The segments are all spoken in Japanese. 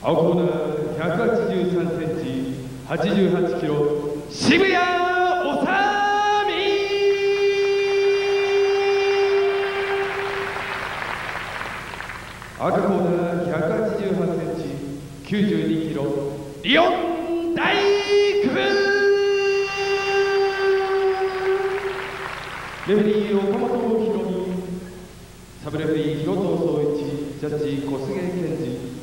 青コーナー183センチ、88キロ、渋谷おさみ。赤コーナー188センチ、92キロ、リオン大工。レフェリー岡本博美、サブレフェリー広藤総一、ジャッジ小菅健二。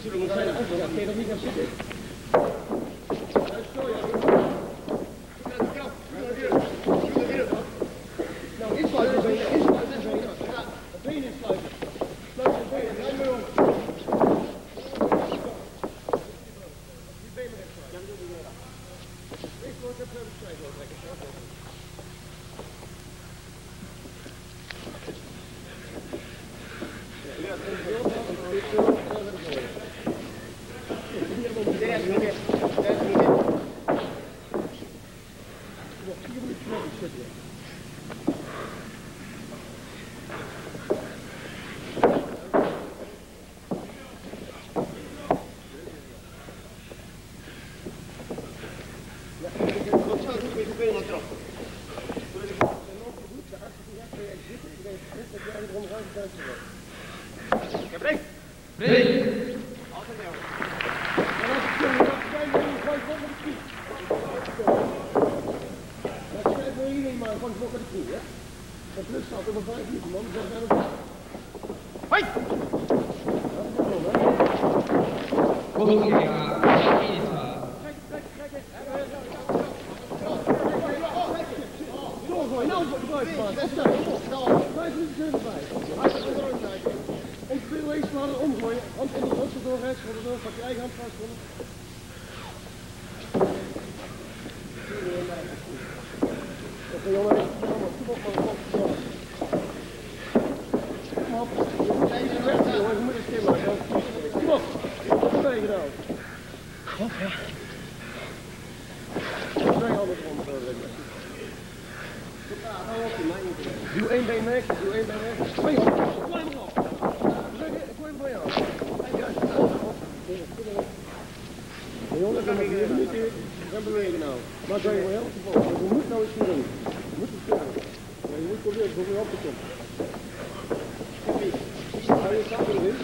moet zijn antwoord. Kun je dat niet gaan zitten? Nou, insluiten benen, insluiten benen. Benen insluiten. Sluiten benen, ruim maar om. Die benen recht. Ja, dat doe ik weer af. Ik word het even snijden trekken. Doe één been weg, doe één been weg. Twee handen, klein maar op. Ik gooi hem voor jou. Jongens, dan moet je even niet gaan bewegen nou. Maar kan je wel helpen volgen. Je moet nou eens doen. Je moet het doen. Ja, je moet proberen om weer op te komen. Hou je zakken erin.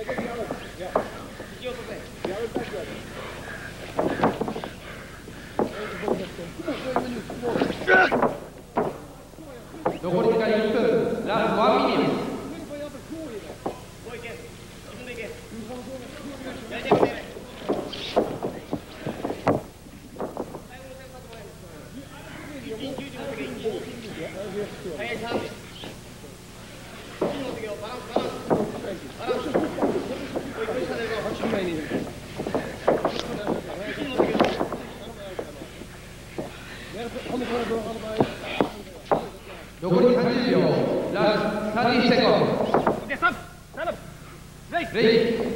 残り時間1分、ラスト1ミニです。残り30秒、ラスト30セコンド。レイ。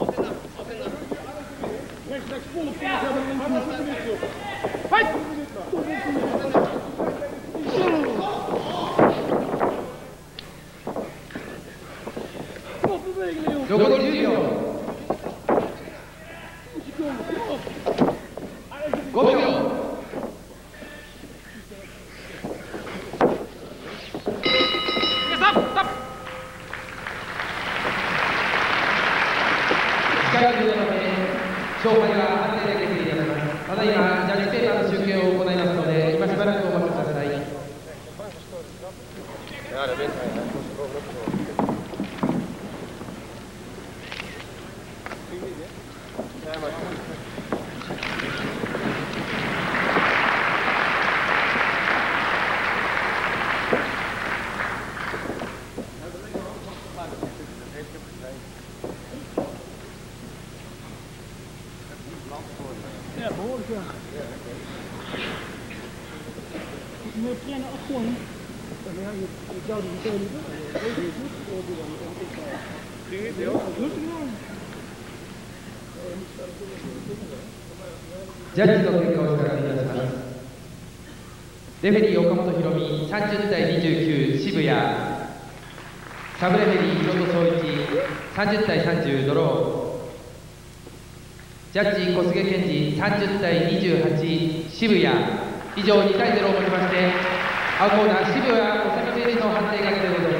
残り10秒。5秒。勝敗が安定で決定いたします。ただいまジャッジペーパーの集計を行いますので、今しばらくお待ちください。ジャッジの結果をお知らせいたします。レフェリー岡本博美30対29渋谷、サブレフェリー広戸総一30対30ドロー、ジャッジ小菅健二30対28渋谷、以上2対0をもちまして青コーナー渋谷お攻めの判定が決定です。